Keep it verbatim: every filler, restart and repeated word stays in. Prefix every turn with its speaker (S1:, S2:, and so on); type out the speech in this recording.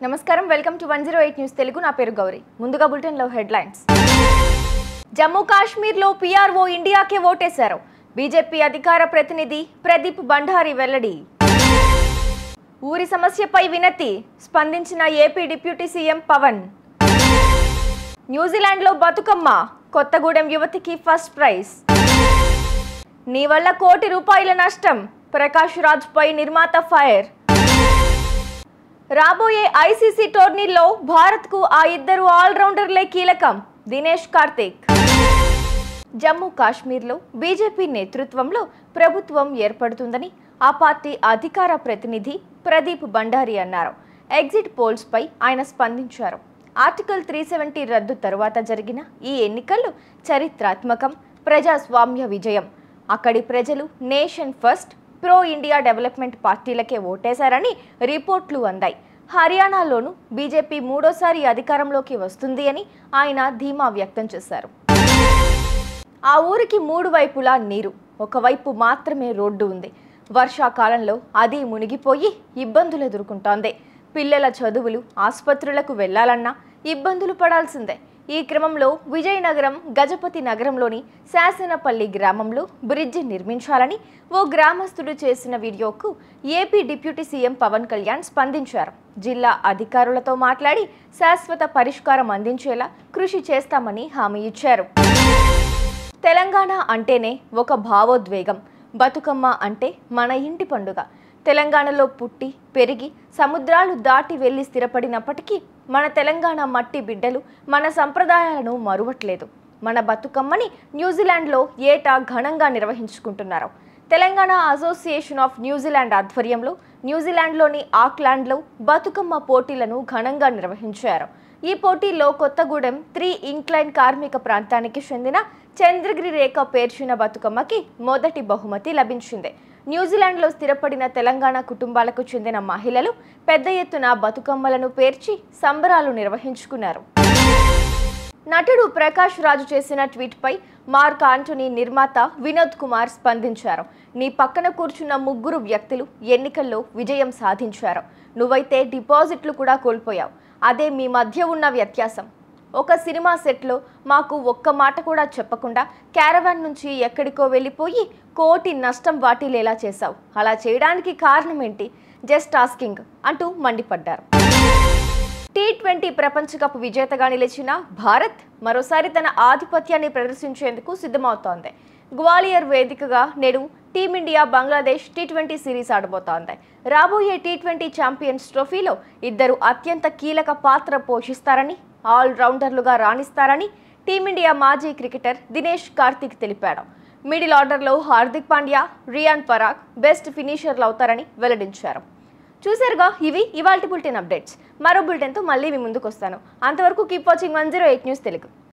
S1: నమస్కారం welcome to one zero eight news Telugu నా పేరు గౌరీ ముందుగా బులెటిన్ లో హెడ్లైన్స్ జమ్మూ కాశ్మీర్ లో పీఆర్ఓ ఇండియాకే ఓటేశారు బీజేపీ అధికార ప్రతినిధి ప్రదీప్ బండారి వెల్లడి ఊరి సమస్యపై వినతి స్పందించిన AP deputy CM Pawan New Zealand లో బతుకమ్మ కొత్తగూడెం యువతికి ఫస్ట్ ప్రైజ్ నీ వల్ల కోటి రూపాయల నష్టం ప్రకాష్ రాజ్ పై నిర్మాత ఫైర్ రాబోయే ఐసీసీ టోర్నీలో భారత్ కు ఆ ఇద్దరు ఆల్రౌండర్లే కీలకం దినేష్ కార్తిక్ జమ్మూ కాశ్మీర్లో బీజేపీ నేతృత్వంలో ప్రభుత్వం ఏర్పడుతుందని ఆ పార్టీ అధికార ప్రతినిధి ప్రదీప్ బండారి అన్నారు. ఎగ్జిట్ పోల్స్ పై ఆయన స్పందించారు. ఆర్టికల్ త్రీ సెవెంటీ రద్దు తరువాత జరిగిన ఈ ఎన్నికలు చరిత్రాత్మకం, ప్రజాస్వామ్య విజయం. అక్కడి ప్రజలు nation first, pro India development పార్టీలకే ఓటేశారని రిపోర్ట్లు అందాయి. హర్యానాలోనూ బీజేపీ మూడోసారి అధికారంలోకి వస్తుంది అని ఆయన ధీమా వ్యక్తం చేశారు. ఆ ఊరికి మూడు వైపులా నీరు, ఒకవైపు మాత్రమే రోడ్డు ఉంది. వర్షాకాలంలో అది మునిగిపోయి ఇబ్బందులు ఎదుర్కొంటోంది. పిల్లల చదువులు, ఆసుపత్రులకు వెళ్లాలన్నా ఇబ్బందులు పడాల్సిందే. ఈ క్రమంలో విజయనగరం గజపతి నగరంలోని శాసనపల్లి గ్రామంలో బ్రిడ్జి నిర్మించాలని ఓ గ్రామస్తుడు చేసిన వీడియోకు AP deputy CM Pawan Kalyan స్పందించారు. జిల్లా అధికారులతో మాట్లాడి శాశ్వత పరిష్కారం అందించేలా కృషి చేస్తామని హామీ ఇచ్చారు. తెలంగాణ అంటేనే ఒక భావోద్వేగం. బతుకమ్మ అంటే మన ఇంటి పండుగ. తెలంగాణలో పుట్టి పెరిగి సముద్రాలు దాటి వెళ్లి స్థిరపడినప్పటికీ మన తెలంగాణ మట్టి బిడ్డలు మన సంప్రదాయాలను మరువట్లేదు. మన బతుకమ్మని న్యూజిలాండ్లో ఏటా ఘనంగా నిర్వహించుకుంటున్నారు. తెలంగాణ అసోసియేషన్ ఆఫ్ న్యూజిలాండ్ ఆధ్వర్యంలో న్యూజిలాండ్లోని ఆక్లాండ్లో బతుకమ్మ పోటీలను ఘనంగా నిర్వహించారు. ఈ పోటీల్లో కొత్తగూడెం త్రీ ఇంక్లైన్ కార్మిక ప్రాంతానికి చెందిన చంద్రగిరి రేఖ పేర్చిన బతుకమ్మకి మొదటి బహుమతి లభించింది. న్యూజిలాండ్లో స్థిరపడిన తెలంగాణ కుటుంబాలకు చెందిన మహిళలు పెద్ద ఎత్తున బతుకమ్మలను పేర్చి సంబరాలు నిర్వహించుకున్నారు. నటుడు ప్రకాష్ రాజు చేసిన ట్వీట్పై మార్క్ ఆంటోనీ నిర్మాత వినోద్ కుమార్ స్పందించారు. నీ పక్కన కూర్చున్న ముగ్గురు వ్యక్తులు ఎన్నికల్లో విజయం సాధించారు. నువ్వైతే డిపాజిట్లు కూడా కోల్పోయావు. అదే మీ మధ్య ఉన్న వ్యత్యాసం. ఒక సినిమా సెట్లో మాకు ఒక్క మాట కూడా చెప్పకుండా క్యారవాన్ నుంచి ఎక్కడికో వెళ్ళిపోయి కోటి నష్టం వాటిల్లేలా చేశావు. అలా చేయడానికి కారణం ఏంటి? జస్ట్ ఆస్కింగ్ అంటూ మండిపడ్డారు. టీ ట్వంటీ ప్రపంచ కప్ విజేతగా నిలిచిన భారత్ మరోసారి తన ఆధిపత్యాన్ని ప్రదర్శించేందుకు సిద్ధమవుతోంది. గ్వాలియర్ వేదికగా నేడు team India Bangladesh T twenty series ఆడబోతోంది. రాబోయే టీ ట్వంటీ ఛాంపియన్స్ ట్రోఫీలో ఇద్దరు అత్యంత కీలక పాత్ర పోషిస్తారని, ఆల్ రౌండర్లుగా రాణిస్తారని టీమిండియా మాజీ క్రికెటర్ దినేష్ కార్తిక్ తెలిపాడు. మిడిల్ ఆర్డర్లో హార్దిక్ పాండ్యా, రియాన్ పరాగ్ బెస్ట్ ఫినిషర్లు అవుతారని వెల్లడించారు. చూసారుగా, ఇవి ఇవాల్టి బులెటిన్ అప్డేట్స్. మరో బులెటిన్తో మళ్ళీ మీ ముందుకు వస్తాను. అంతవరకు keep watching one zero eight news Telugu.